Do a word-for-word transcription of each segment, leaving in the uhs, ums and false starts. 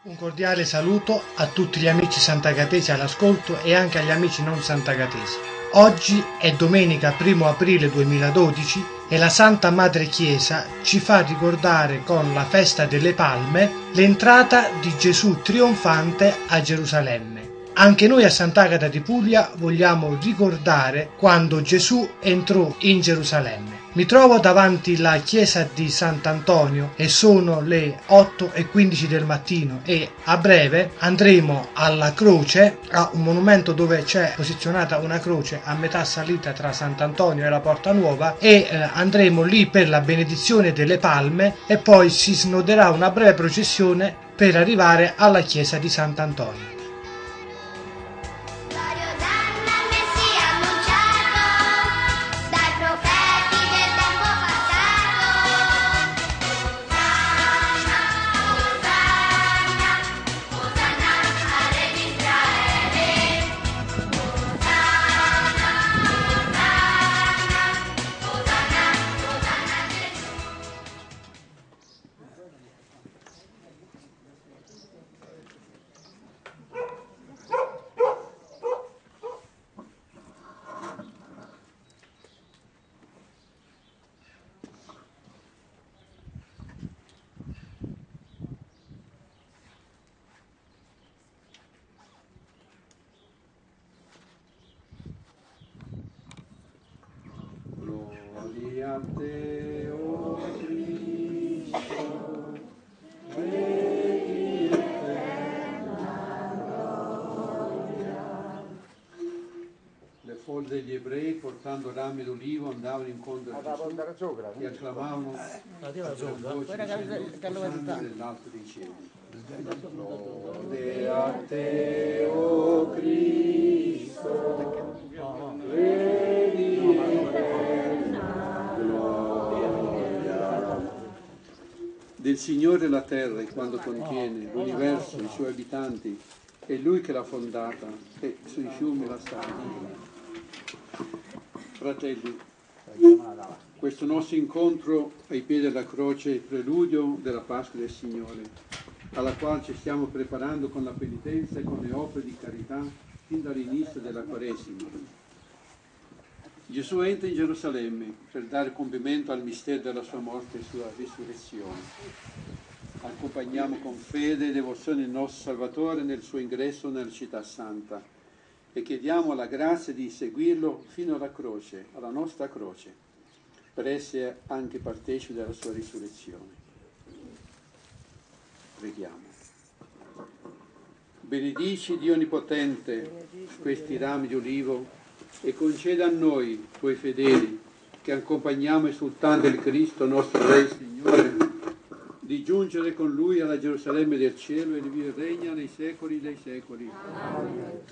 Un cordiale saluto a tutti gli amici santagatesi all'ascolto e anche agli amici non santagatesi. Oggi è domenica primo aprile duemiladodici e la Santa Madre Chiesa ci fa ricordare con la festa delle Palme l'entrata di Gesù trionfante a Gerusalemme. Anche noi a Sant'Agata di Puglia vogliamo ricordare quando Gesù entrò in Gerusalemme. Mi trovo davanti alla chiesa di Sant'Antonio e sono le otto e quindici del mattino e a breve andremo alla croce, a un monumento dove c'è posizionata una croce a metà salita tra Sant'Antonio e la Porta Nuova e eh, andremo lì per la benedizione delle palme e poi si snoderà una breve processione per arrivare alla chiesa di Sant'Antonio. Gloria a te, o Cristo, vedi eterna gloria. Le folle degli ebrei, portando rami d'olivo, andavano incontro a Gesù e acclamavano a gran voce dicendo: Osanna nell'alto dei cieli. Gloria a te, o Cristo, vedi eterna gloria. Del Signore la terra e quanto contiene, l'universo, i suoi abitanti, è Lui che l'ha fondata e sui fiumi la sta via. Fratelli, questo nostro incontro ai piedi della croce è il preludio della Pasqua del Signore, alla quale ci stiamo preparando con la penitenza e con le opere di carità fin dall'inizio della Quaresima. Gesù entra in Gerusalemme per dare compimento al mistero della sua morte e sua risurrezione. Accompagniamo con fede e devozione il nostro Salvatore nel suo ingresso nella città santa e chiediamo la grazia di seguirlo fino alla croce, alla nostra croce, per essere anche partecipi della sua risurrezione. Preghiamo. Benedici Dio Onnipotente questi rami di olivo e conceda a noi, tuoi fedeli, che accompagniamo esultanti il Cristo, nostro Re e Signore, di giungere con Lui alla Gerusalemme del cielo e di vivere regna nei secoli dei secoli. Amen.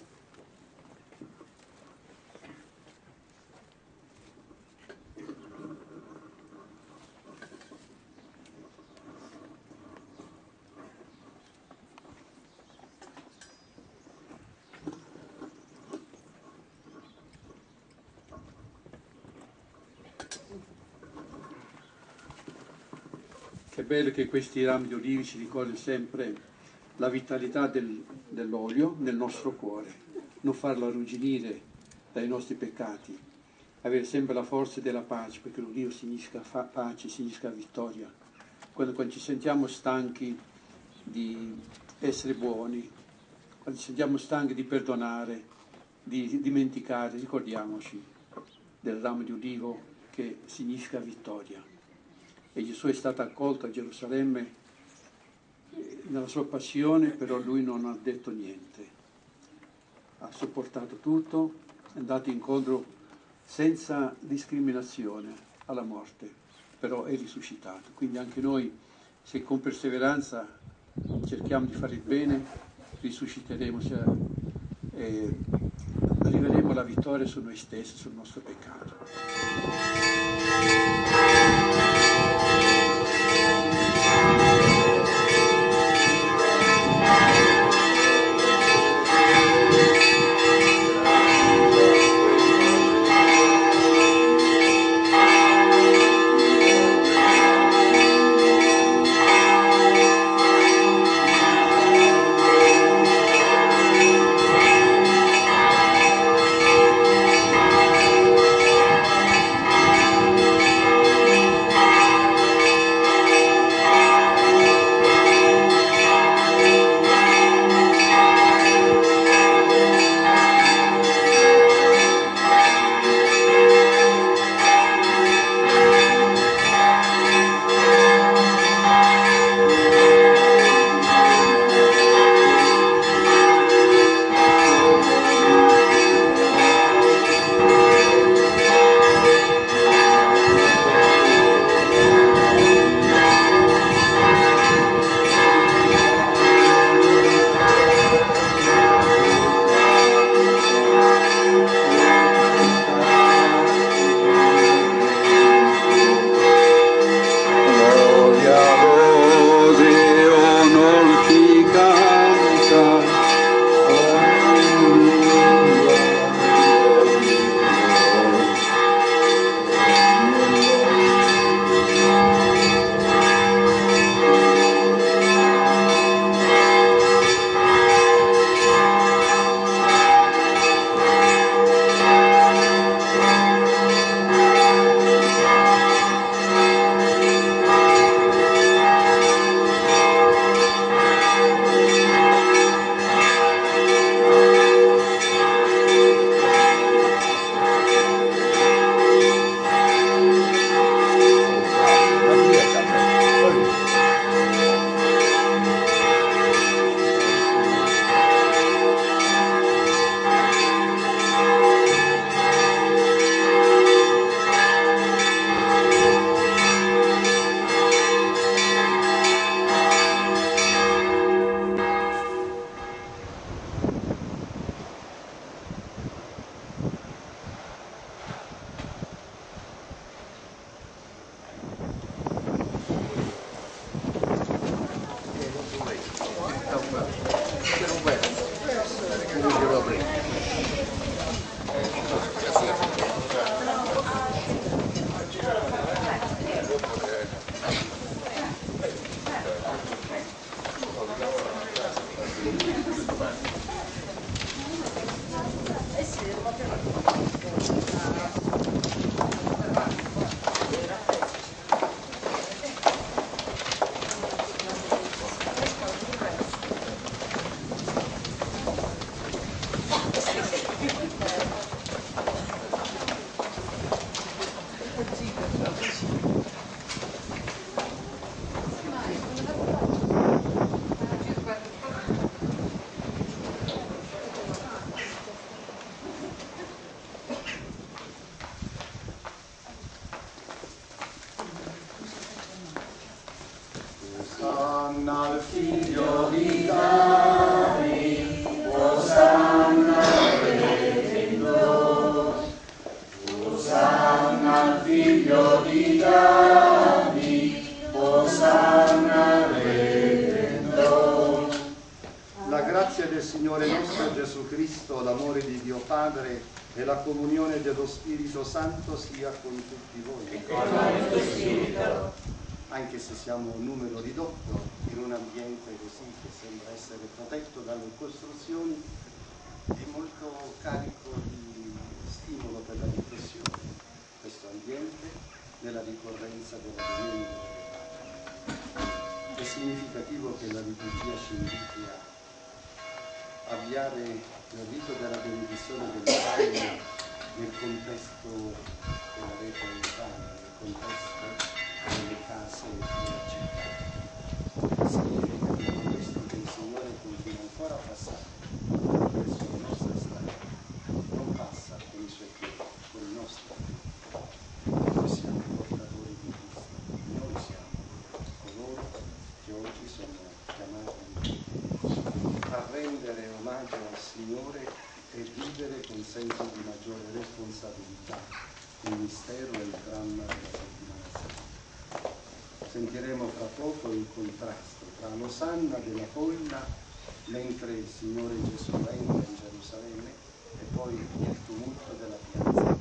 È bello che questi rami di olivi ci ricordino sempre la vitalità del, dell'olio nel nostro cuore, non farlo arrugginire dai nostri peccati, avere sempre la forza della pace, perché l'olio significa fa- pace, significa vittoria. Quando, quando ci sentiamo stanchi di essere buoni, quando ci sentiamo stanchi di perdonare, di dimenticare, ricordiamoci del ramo di olivo che significa vittoria. E Gesù è stato accolto a Gerusalemme nella sua passione, però lui non ha detto niente, ha sopportato tutto, è andato incontro senza discriminazione alla morte, però è risuscitato. Quindi anche noi, se con perseveranza cerchiamo di fare il bene, risusciteremo e arriveremo alla vittoria su noi stessi, sul nostro peccato. Osanna al figlio di Davide, Osanna al Redentore, Osanna al figlio di Davide, Osanna al Redentore. La grazia del Signore nostro Gesù Cristo, l'amore di Dio Padre e la comunione dello Spirito Santo sia con tutti voi. E con il tuo Spirito. Anche se siamo un numero ridotto in un ambiente così che sembra essere protetto dalle costruzioni, è molto carico di stimolo per la riflessione questo ambiente nella ricorrenza della domenica. È significativo che la liturgia ci inviti a avviare il rito della benedizione delle palme nel contesto della rete urbana, nel contesto delle case della città. Significativo questo che il Signore continua ancora a passare verso le nostre strade, non passa con i suoi piedi, con i nostri piedi. Noi siamo portatori di Cristo, noi siamo coloro che oggi sono chiamati a rendere omaggio al Signore e vivere con senso di maggiore responsabilità il mistero e il dramma della settimana santa. Sentiremo fra poco il contrasto tra l'osanna della folla mentre il Signore Gesù entra in Gerusalemme e poi il tumulto della piazza.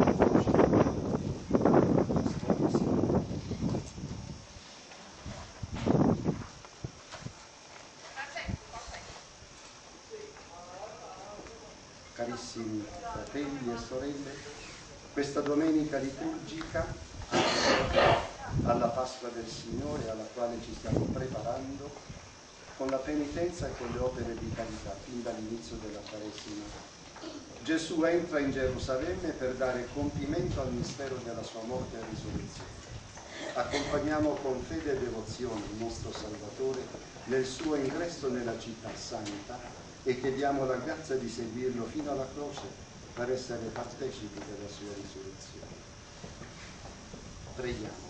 Carissimi fratelli e sorelle, questa domenica liturgica alla Pasqua del Signore, alla quale ci stiamo preparando con la penitenza e con le opere di carità fin dall'inizio della Quaresima. Gesù entra in Gerusalemme per dare compimento al mistero della sua morte e risurrezione. Accompagniamo con fede e devozione il nostro Salvatore nel suo ingresso nella città santa e chiediamo la grazia di seguirlo fino alla croce per essere partecipi della sua risurrezione. Preghiamo.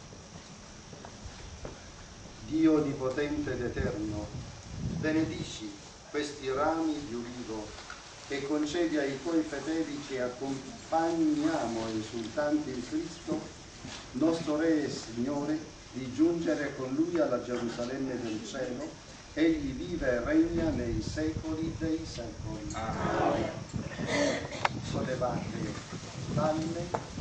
Dio onnipotente ed eterno, benedici questi rami di ulivo e concedi ai tuoi fedeli che accompagniamo esultanti in Cristo, nostro Re e Signore, di giungere con Lui alla Gerusalemme del cielo. Egli vive e regna nei secoli dei secoli. Amen. Sollevate spalle.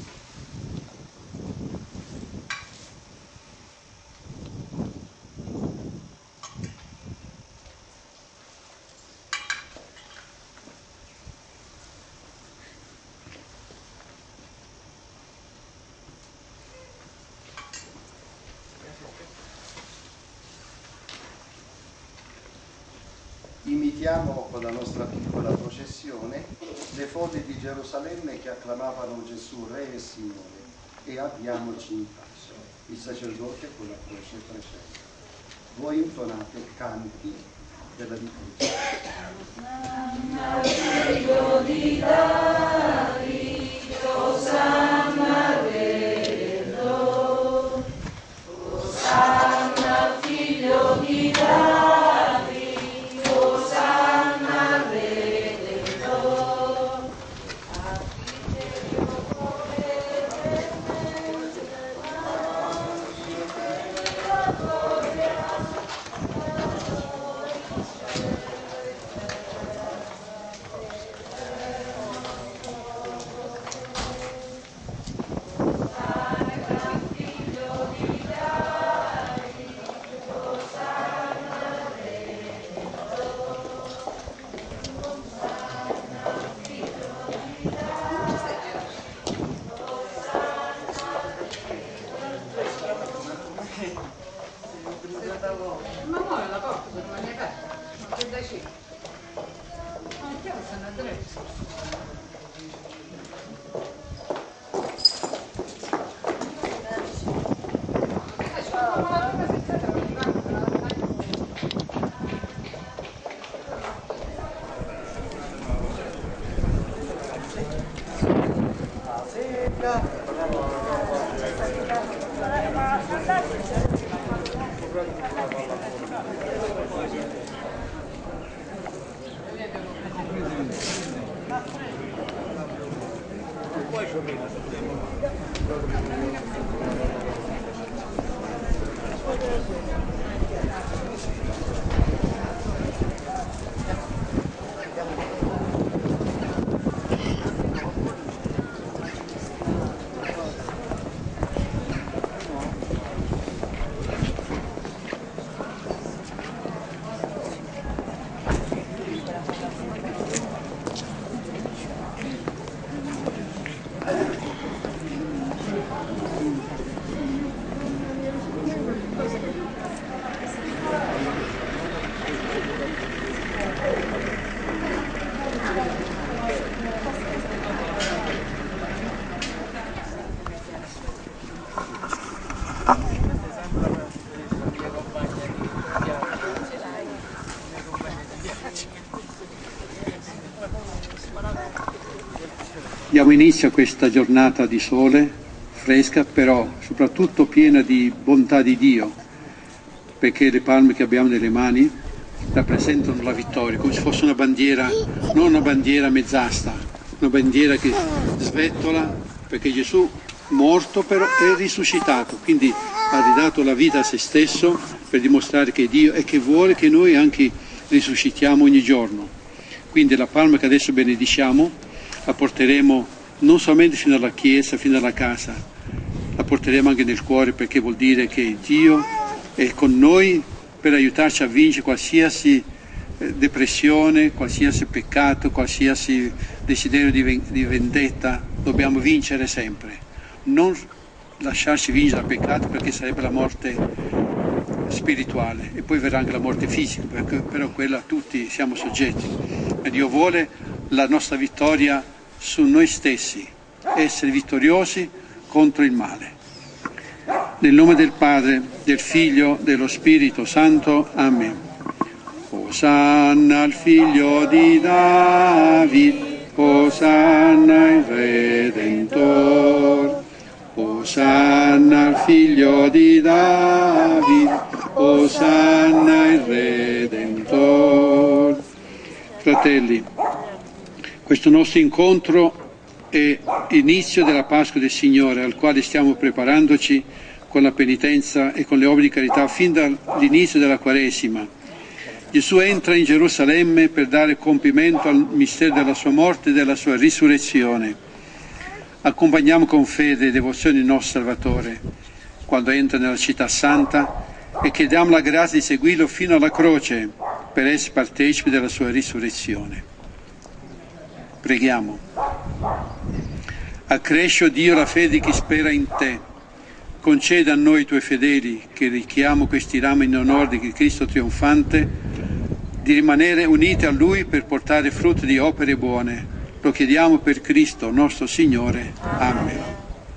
Imitiamo con la nostra piccola processione le folle di Gerusalemme che acclamavano Gesù Re e Signore e abbiamoci in pace. Il sacerdote con la croce precede. Voi intonate canti della liturgia. Osanna figlio di Davide, Osanna Redentore, Osanna figlio di Davide. Diamo inizio a questa giornata di sole, fresca, però soprattutto piena di bontà di Dio, perché le palme che abbiamo nelle mani rappresentano la vittoria, come se fosse una bandiera, non una bandiera mezz'asta, una bandiera che svettola, perché Gesù morto però è risuscitato, quindi ha ridato la vita a se stesso per dimostrare che è Dio e che vuole che noi anche risuscitiamo ogni giorno. Quindi la palma che adesso benediciamo la porteremo non solamente fino alla chiesa, fino alla casa, la porteremo anche nel cuore, perché vuol dire che Dio è con noi per aiutarci a vincere qualsiasi depressione, qualsiasi peccato, qualsiasi desiderio di vendetta. Dobbiamo vincere sempre, non lasciarci vincere dal peccato, perché sarebbe la morte spirituale e poi verrà anche la morte fisica, perché però quella tutti siamo soggetti. E Dio vuole la nostra vittoria su noi stessi, essere vittoriosi contro il male. Nel nome del Padre, del Figlio, dello Spirito Santo. Amen. Osanna al Figlio di David, Osanna il Redentor. Osanna al Figlio di David, Osanna il Redentor. Fratelli, questo nostro incontro è inizio della Pasqua del Signore, al quale stiamo preparandoci con la penitenza e con le opere di carità fin dall'inizio della Quaresima. Gesù entra in Gerusalemme per dare compimento al mistero della sua morte e della sua risurrezione. Accompagniamo con fede e devozione il nostro Salvatore quando entra nella città santa e chiediamo la grazia di seguirlo fino alla croce per essere partecipi della sua risurrezione. Preghiamo. Accresci, Dio, la fede di chi spera in te. Conceda a noi, tuoi fedeli, che richiamo questi rami in onore di Cristo trionfante, di rimanere uniti a Lui per portare frutto di opere buone. Lo chiediamo per Cristo, nostro Signore. Amen.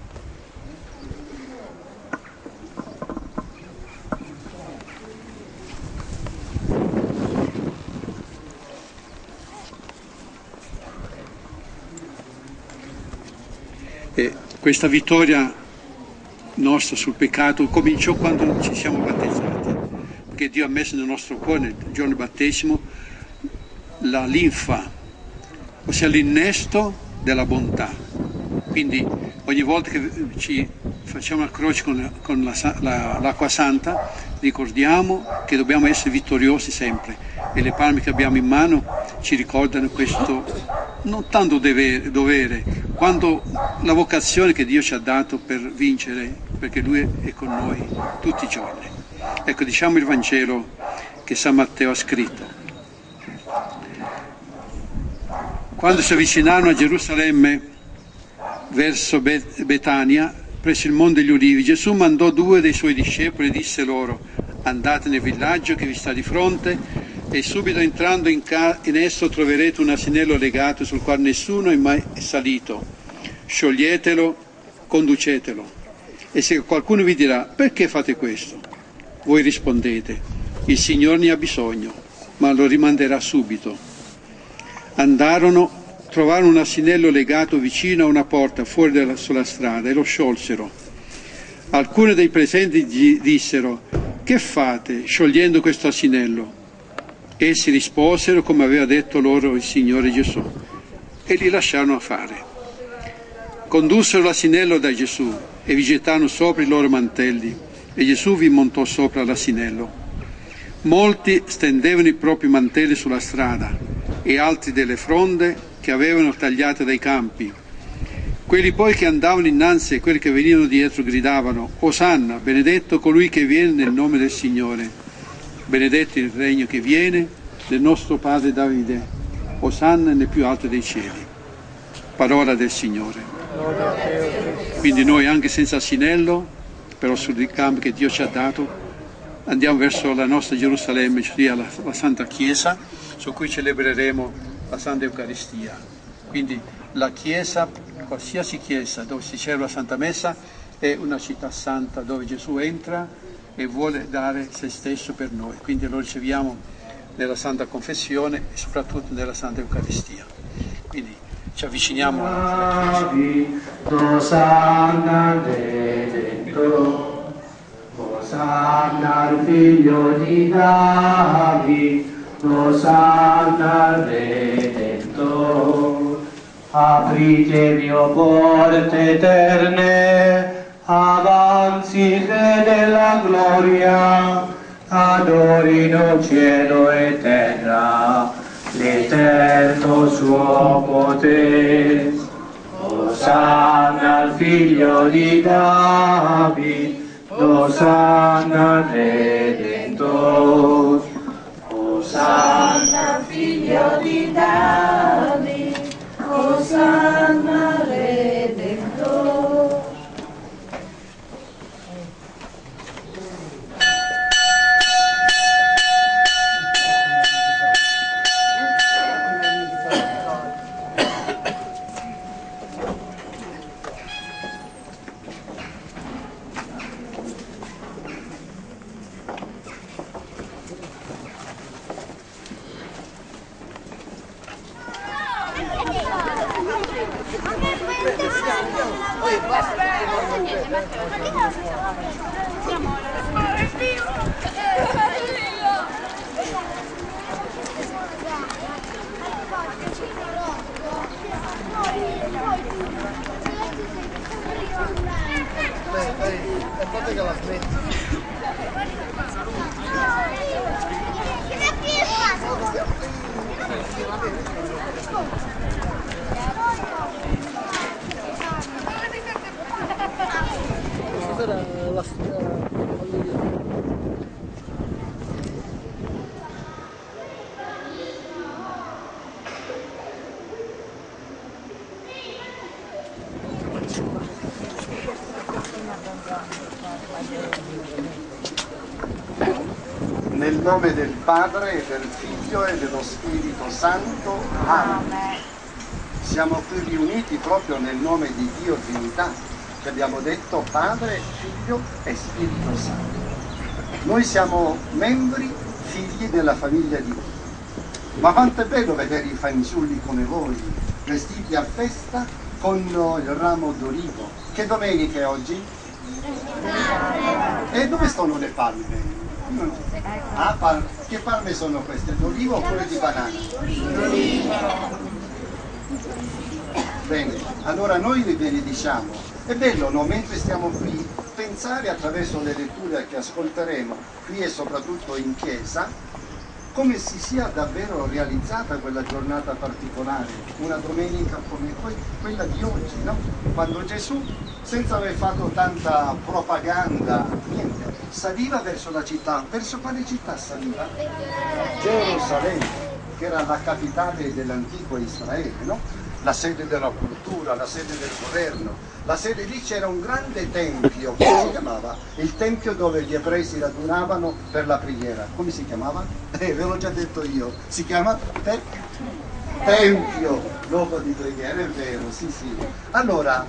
E questa vittoria nostra sul peccato cominciò quando ci siamo battezzati, perché Dio ha messo nel nostro cuore, nel giorno del battesimo, la linfa, ossia l'innesto della bontà. Quindi ogni volta che ci facciamo la croce con, la, con la, la, l'acqua santa, ricordiamo che dobbiamo essere vittoriosi sempre, e le palme che abbiamo in mano ci ricordano questo, non tanto dovere, dovere quanto la vocazione che Dio ci ha dato per vincere, perché Lui è con noi tutti i giorni. Ecco, diciamo il Vangelo che San Matteo ha scritto. Quando si avvicinarono a Gerusalemme verso Betania, presso il Monte degli Ulivi, Gesù mandò due dei suoi discepoli e disse loro: andate nel villaggio che vi sta di fronte, E subito entrando in, in esso troverete un asinello legato sul quale nessuno è mai salito. Scioglietelo, conducetelo. E se qualcuno vi dirà: perché fate questo? Voi rispondete: il Signore ne ha bisogno, ma lo rimanderà subito. Andarono, trovarono un asinello legato vicino a una porta fuori dalla, sulla strada e lo sciolsero. Alcuni dei presenti gli dissero: che fate sciogliendo questo asinello? Essi risposero come aveva detto loro il Signore Gesù e li lasciarono fare. Condussero l'asinello da Gesù e vi gettarono sopra i loro mantelli e Gesù vi montò sopra l'asinello. Molti stendevano i propri mantelli sulla strada e altri delle fronde che avevano tagliate dai campi. Quelli poi che andavano innanzi e quelli che venivano dietro gridavano: Osanna, benedetto colui che viene nel nome del Signore, benedetto il regno che viene del nostro padre Davide, Osanna nel più alto dei cieli. Parola del Signore. Quindi noi, anche senza asinello, però sul ricambio che Dio ci ha dato, andiamo verso la nostra Gerusalemme, cioè la, la Santa Chiesa, su cui celebreremo la Santa Eucaristia. Quindi la Chiesa, qualsiasi Chiesa dove si celebra la Santa Messa, è una città santa dove Gesù entra e vuole dare se stesso per noi. Quindi lo riceviamo nella Santa Confessione e soprattutto nella Santa Eucaristia. Quindi ci avviciniamo alla Chiesa. Osanna Redento, Osanna al figlio di Davide, Osanna Redento. Apritevi o porte eterne, avanzi nella gloria, adorino cielo e terra l'eterno suo potere. Osanna al figlio di Davide, Osanna Redentor. Osanna al figlio di Davide, Osanna Redentor. Nel nome del Padre, del Figlio e dello Spirito Santo. Amen. Siamo qui riuniti proprio nel nome di Dio Trinità, che abbiamo detto Padre, Figlio e Spirito Santo. Noi siamo membri, figli della famiglia di Dio. Ma quanto è bello vedere i fanciulli come voi, vestiti a festa con il ramo d'olivo. Che domenica è oggi? E dove sono le palme? Ah, pal- che palme sono queste? D'olivo oppure di banana? Bene, allora noi vi benediciamo. È bello, no? Mentre stiamo qui, pensare attraverso le letture che ascolteremo qui e soprattutto in chiesa, come si sia davvero realizzata quella giornata particolare, una domenica come que- quella di oggi, no? Quando Gesù, senza aver fatto tanta propaganda, niente, saliva verso la città. Verso quale città saliva? Gerusalemme, che era la capitale dell'antico Israele, no? la sede della cultura, la sede del governo, la sede lì c'era un grande tempio, come si chiamava? Il tempio dove gli ebrei si radunavano per la preghiera, come si chiamava? Eh, ve l'ho già detto io, si chiama te? Tempio, luogo di preghiera, è vero, sì sì. Allora,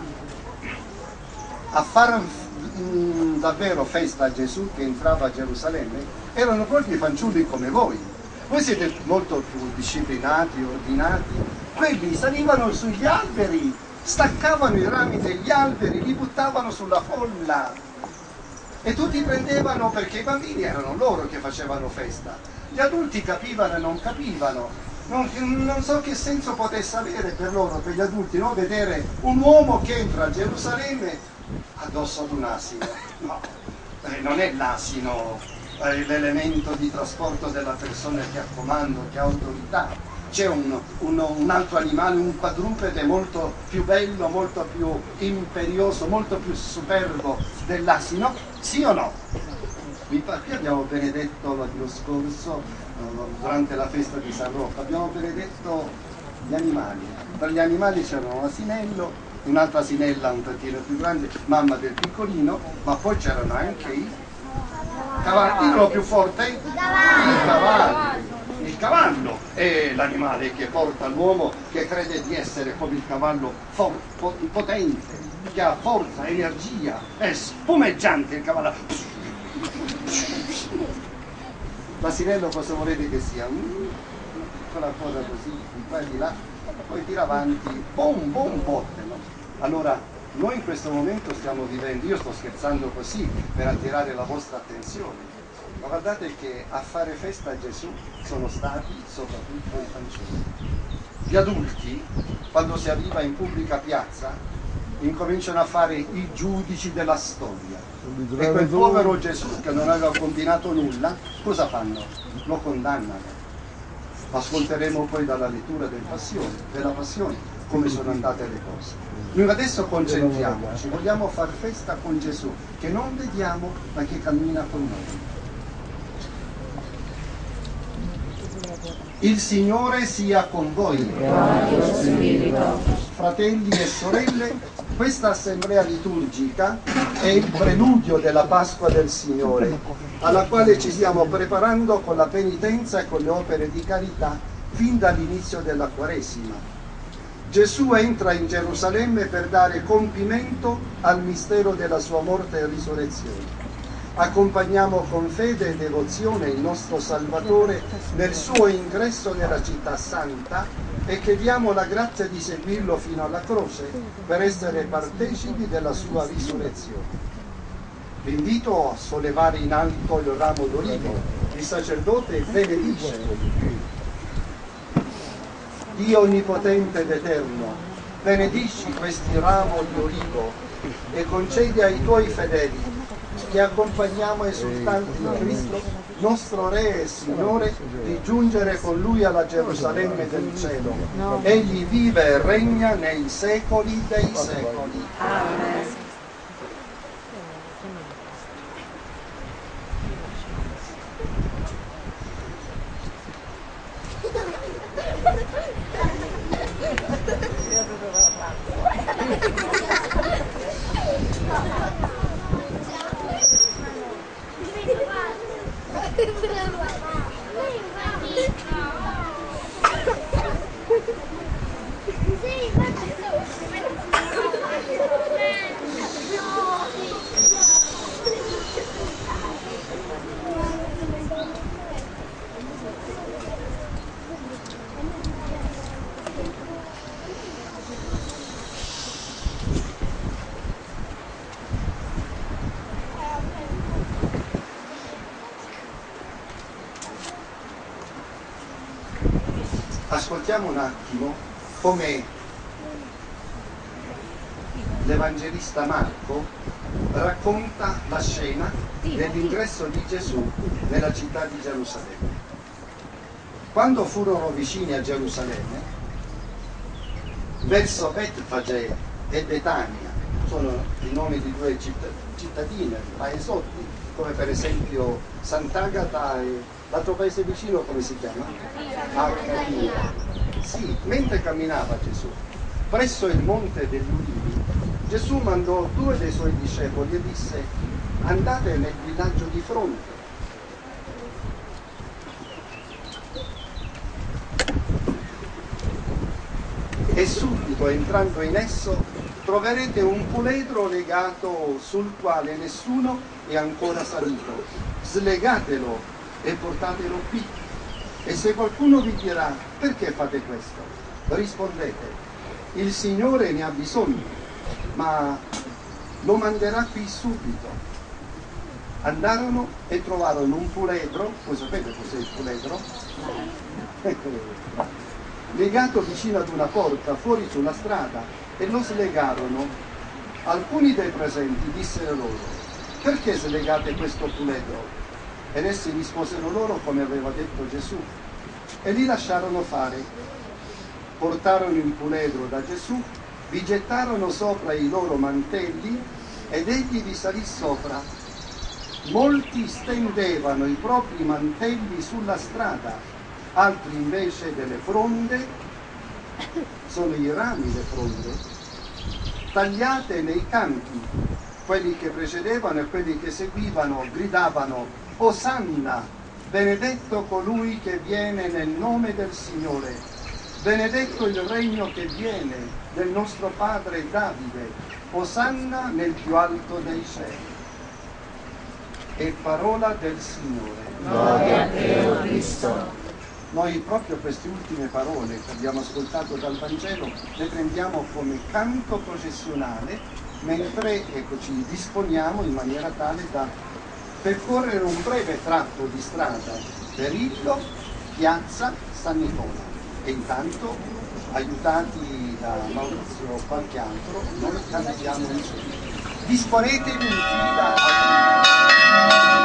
a fare mh, davvero festa a Gesù che entrava a Gerusalemme, erano proprio i fanciulli come voi. Voi siete molto più disciplinati, ordinati. Quelli salivano sugli alberi, staccavano i rami degli alberi, li buttavano sulla folla e tutti prendevano, perché i bambini erano loro che facevano festa. Gli adulti capivano e non capivano. Non, non so che senso potesse avere per loro, per gli adulti, no? Vedere un uomo che entra a Gerusalemme addosso ad un asino. No, eh, non è l'asino eh, l'elemento di trasporto della persona che ha comando, che ha autorità. C'è un, un, un altro animale, un quadrupede molto più bello, molto più imperioso, molto più superbo dell'asino, sì o no? Qui abbiamo benedetto l'anno scorso, durante la festa di San Rocco, abbiamo benedetto gli animali. Tra gli animali c'era un asinello, un'altra asinella un tantino più grande, mamma del piccolino, ma poi c'erano anche i cavalli. Dillo più forte, i cavalli. Il cavallo è l'animale che porta l'uomo che crede di essere come il cavallo potente, che ha forza, energia, è spumeggiante il cavallo. L'asinello cosa volete che sia? Con la coda così, di qua e di là, poi tira avanti, bom, bom, botte, no? Allora, noi in questo momento stiamo vivendo, io sto scherzando così per attirare la vostra attenzione, ma guardate che a fare festa a Gesù sono stati soprattutto i fanciulli. Gli adulti, quando si arriva in pubblica piazza, incominciano a fare i giudici della storia. E quel povero Gesù che non aveva combinato nulla, cosa fanno? Lo condannano. Ascolteremo poi dalla lettura del passione, della passione come sono andate le cose. Noi adesso concentriamoci, vogliamo far festa con Gesù, che non vediamo ma che cammina con noi. Il Signore sia con voi. Fratelli e sorelle, questa assemblea liturgica è il preludio della Pasqua del Signore, alla quale ci stiamo preparando con la penitenza e con le opere di carità fin dall'inizio della Quaresima. Gesù entra in Gerusalemme per dare compimento al mistero della sua morte e risurrezione. Accompagniamo con fede e devozione il nostro Salvatore nel suo ingresso nella città santa e chiediamo la grazia di seguirlo fino alla croce per essere partecipi della sua risurrezione. Vi invito a sollevare in alto il ramo d'olivo. Il sacerdote benedice. Dio onnipotente ed eterno, benedici questi ramo di olivo e concedi ai tuoi fedeli che accompagniamo esultanti in Cristo, nostro Re e Signore, di giungere con Lui alla Gerusalemme del cielo. Egli vive e regna nei secoli dei secoli. Amen. Ascoltiamo un attimo come l'Evangelista Marco racconta la scena dell'ingresso di Gesù nella città di Gerusalemme. Quando furono vicini a Gerusalemme, verso Betfage e Betania, sono i nomi di due cittadine, paesotti, come per esempio Sant'Agata e l'altro paese vicino come si chiama? Arcadia. Sì, mentre camminava Gesù, presso il monte degli Ulivi, Gesù mandò due dei suoi discepoli e disse: andate nel villaggio di fronte. E subito, entrando in esso, troverete un puledro legato sul quale nessuno è ancora salito. Slegatelo e portatelo qui. E se qualcuno vi dirà: perché fate questo? Rispondete: il Signore ne ha bisogno, ma lo manderà qui subito. Andarono e trovarono un puledro. Voi sapete cos'è il puledro? Legato vicino ad una porta fuori sulla strada, e lo slegarono. Alcuni dei presenti dissero loro: perché slegate questo puledro? Ed essi risposero loro come aveva detto Gesù, e li lasciarono fare. Portarono il puledro da Gesù, vi gettarono sopra i loro mantelli ed egli vi salì sopra. Molti stendevano i propri mantelli sulla strada, altri invece delle fronde, sono i rami le fronde, tagliate nei campi. Quelli che precedevano e quelli che seguivano gridavano: Osanna, benedetto colui che viene nel nome del Signore, benedetto il regno che viene del nostro padre Davide, Osanna nel più alto dei cieli. È parola del Signore. Gloria a te, o Cristo. Noi proprio queste ultime parole che abbiamo ascoltato dal Vangelo le prendiamo come canto processionale, mentre ecco, ci disponiamo in maniera tale da percorrere un breve tratto di strada, Perillo, piazza San Nicola. E intanto, aiutati da Maurizio o qualche altro, noi cantiamo insieme. Disponetevi in fila a...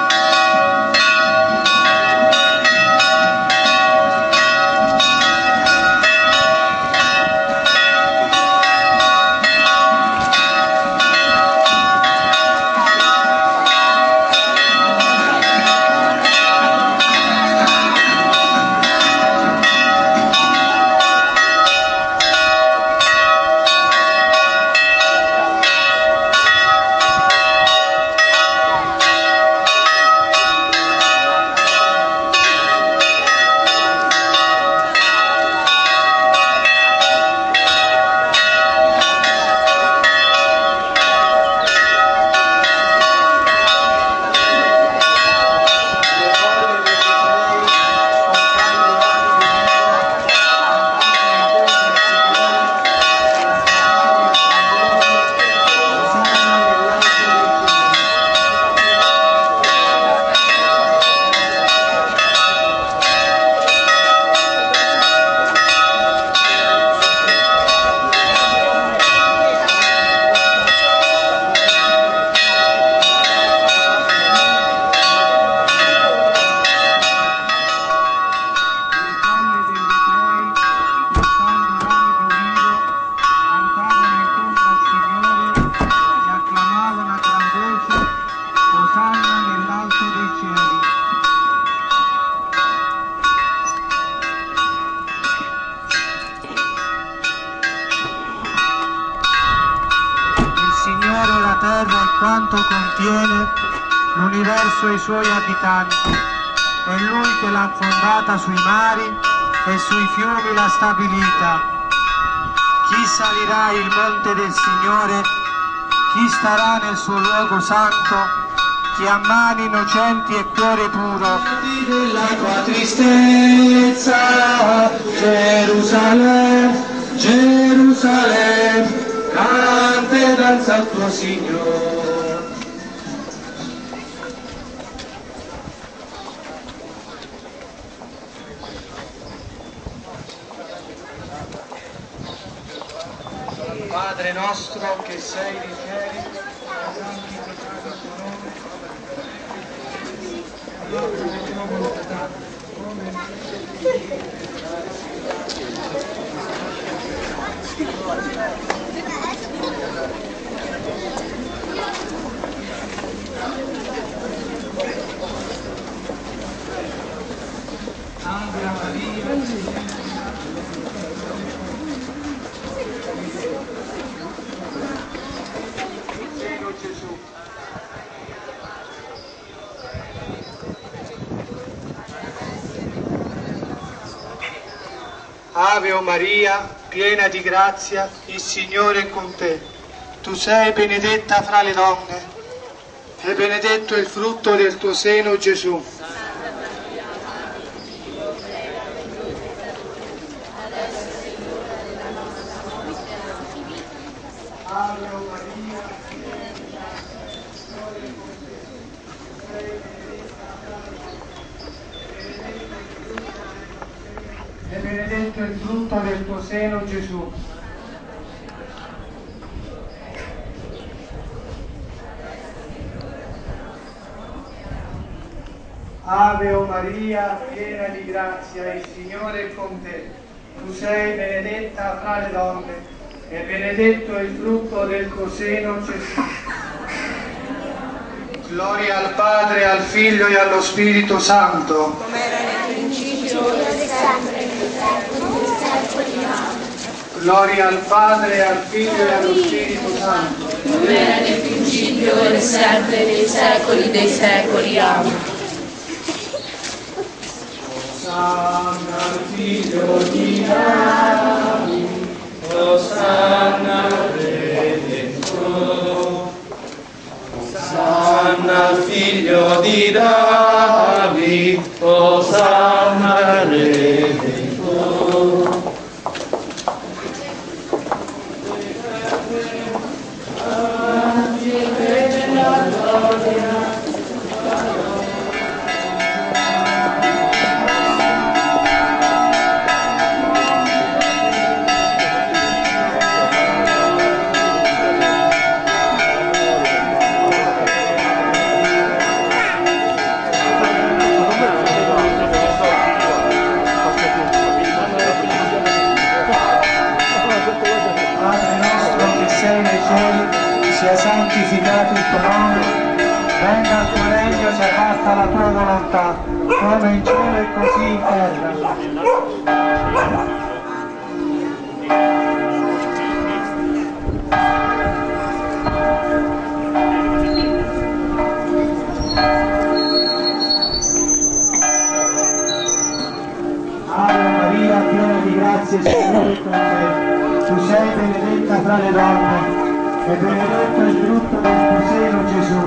quanto contiene l'universo e i suoi abitanti. È Lui che l'ha fondata sui mari e sui fiumi l'ha stabilita. Chi salirà il monte del Signore? Chi starà nel suo luogo santo? Chi ha mani innocenti e cuore puro? Della tua tristezza, Gerusalemme, Gerusalemme, canta e danza al tuo Signore. Padre nostro che sei nei cieli, santificato il tuo nome, venga la tua volontà, come in Ave Maria, Ave o Maria, piena di grazia, il Signore è con te. Tu sei benedetta fra le donne e benedetto il frutto del tuo seno, Gesù. Ave o Maria, e benedetto il frutto del tuo seno, Gesù. Ave o Maria, piena di grazia, il Signore è con te. Tu sei benedetta fra le donne e benedetto il frutto del tuo seno, Gesù. Gloria al Padre, al Figlio e allo Spirito Santo. Come era nel principio, ora e sempre, nei secoli dei secoli. Amen. Gloria al Padre, al Figlio e allo Spirito Santo. Come era nel principio, ora e sempre, nei secoli dei secoli. Amen. Osanna al Figlio di Davide, Osanna al Redentore. Osanna al figlio di Davide, Osanna al Redentore. Sia santificato il tuo nome, venga il tuo regno, sia fatta la tua volontà, come in cielo e così in terra. Ave Maria, piena di grazia, il Signore è con te. Tu sei benedetta fra le donne e benedetto il frutto del tuo seno, Gesù.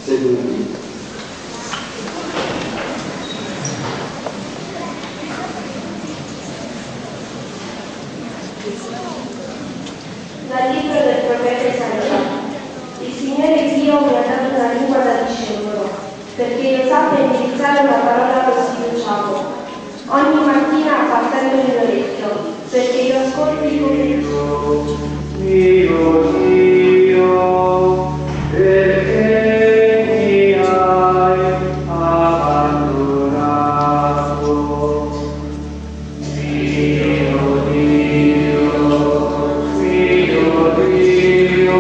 Seduti. Dal libro del profeta Isaia. Il Signore Dio mi ha dato una lingua da discepolo, perché io sappia indirizzare una parola allo sfiduciato. Ogni mattina appartengo l'orecchio, perché io ascolti come Dio. Dio, Dio, perché mi hai abbandonato? Dio, Dio, Dio, Dio,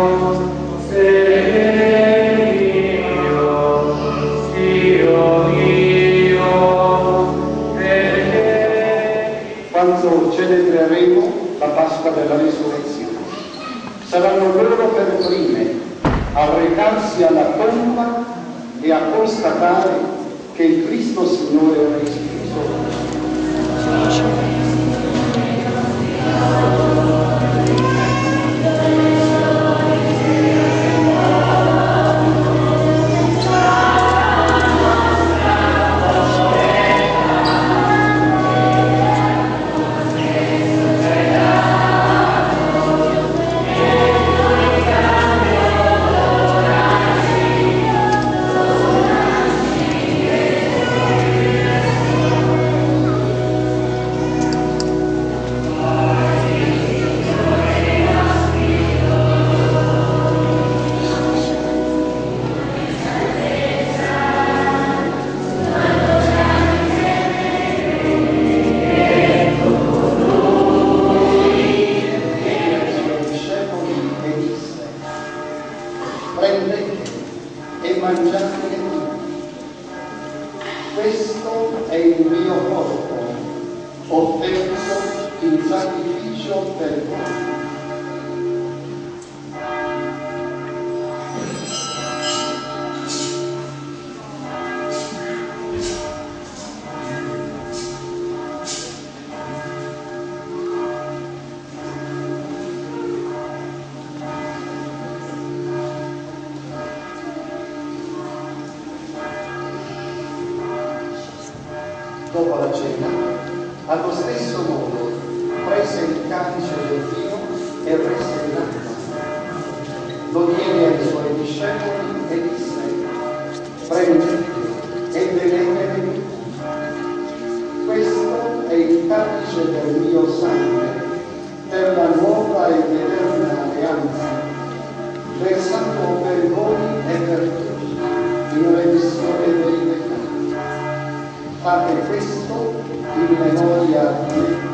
perché mio, Dio mio, perché... Quando celebreremo la Pasqua della Risurrezione, saranno loro per prime a recarsi alla tomba e a constatare che il Cristo Signore è risorto. Prendete e mangiate tutti. Questo è il mio corpo, offerto in sacrificio per voi. Dopo la cena, allo stesso modo, prese il calice del vino e rese l'acqua. Lo diede ai suoi discepoli e disse: prendete e bevete tutti. Questo è il calice del mio sangue, per la nuova ed eterna alleanza, versato per voi e per tutti, in remissione dei peccati. Fate questo in memoria di me.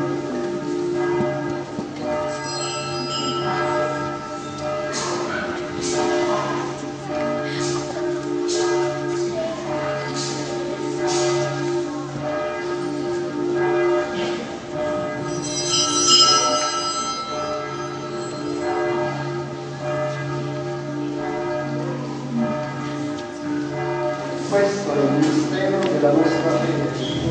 Questo è il mistero della nostra fede.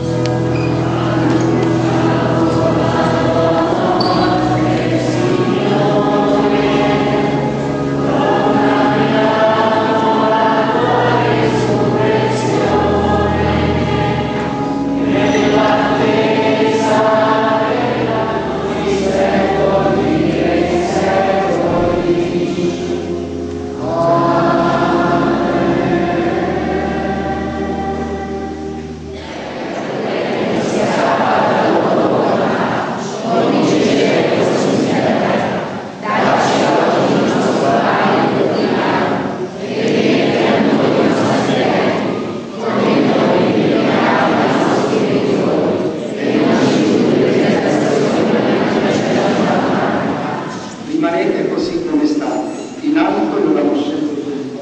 Rimanete così come state, in alto e non conoscete tutto.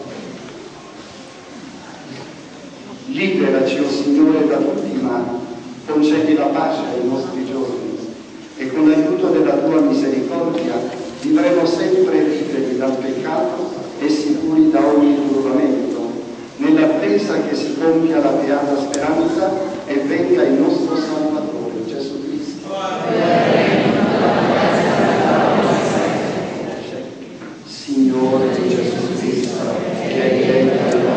Liberaci, o Signore, da tutti i mali, concedi la pace ai nostri giorni e con l'aiuto della tua misericordia vivremo sempre liberi dal peccato e sicuri da ogni turbamento, nell'attesa che si compia la beata speranza e venga il nostro Salvatore, Gesù Cristo. Signore Gesù Cristo, che hai detto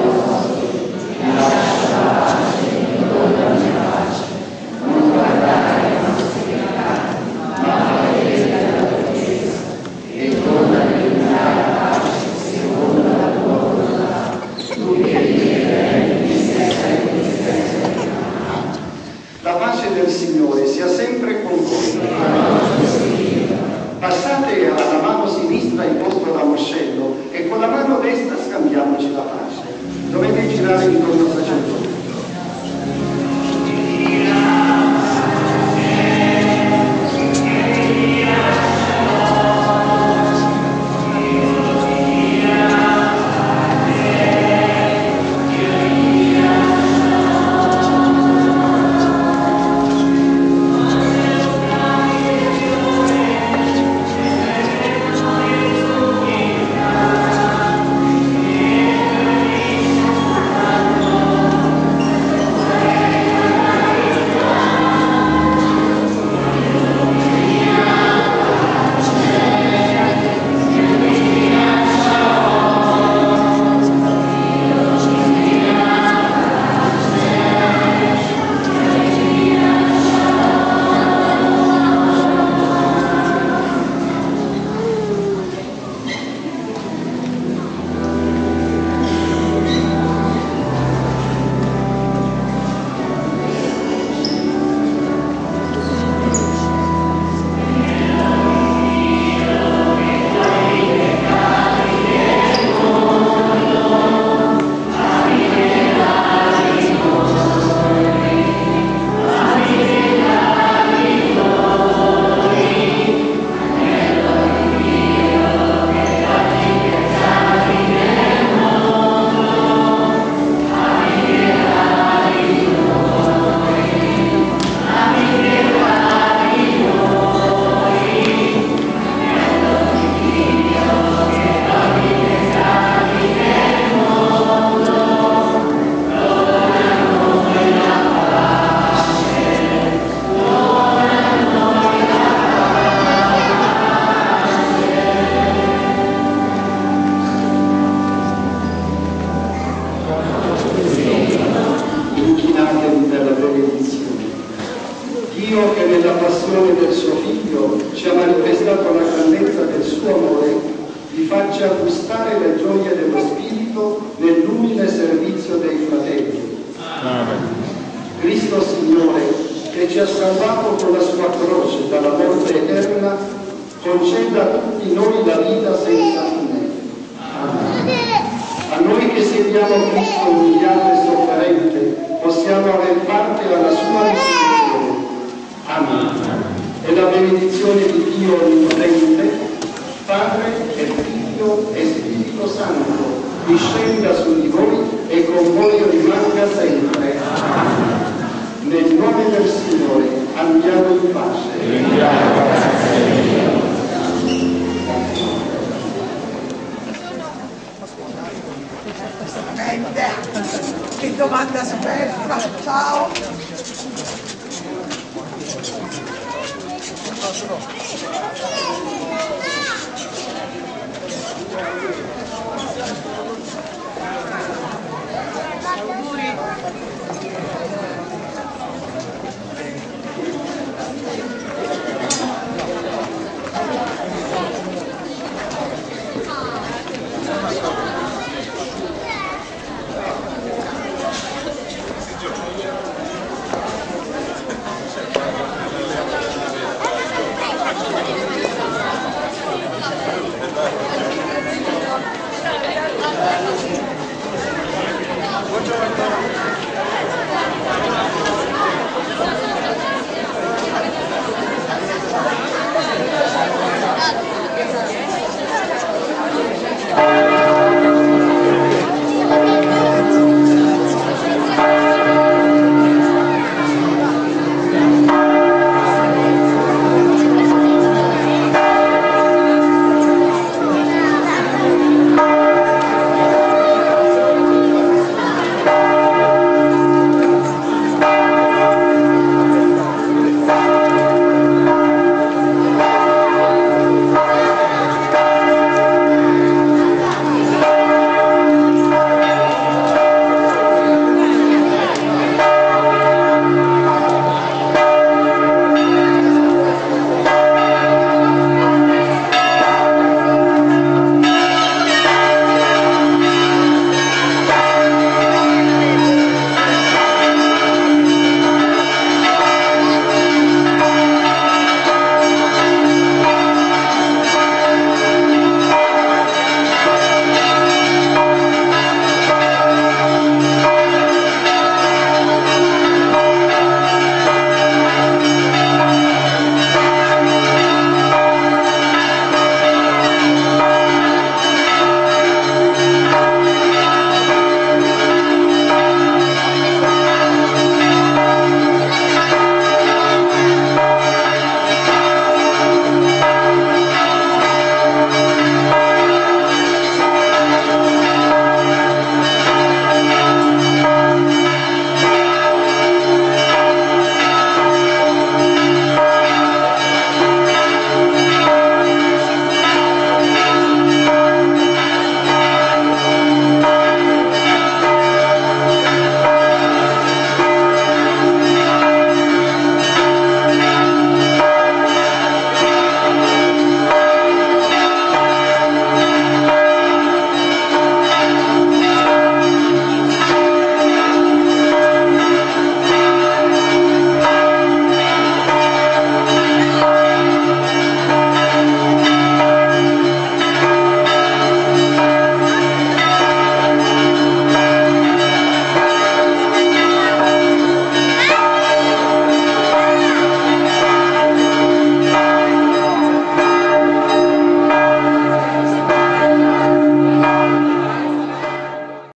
di sommo sacerdote. Dio che nella passione del suo Figlio ci ha manifestato la grandezza del suo amore, vi faccia gustare le gioie dello Spirito nell'umile servizio dei fratelli. Amen. Cristo Signore, che ci ha salvato con la sua croce dalla morte eterna, conceda a tutti noi la vita senza fine. Amen. A noi che seguiamo Cristo umiliato e sofferente, possiamo aver parte alla sua risurrezione. Amen. E la benedizione di Dio Onnipotente, Padre e Figlio e Spirito Santo, discenda su di voi e con voi rimanga sempre. Amen. Nel nome del Signore andiamo in pace. Che domanda superba, ciao!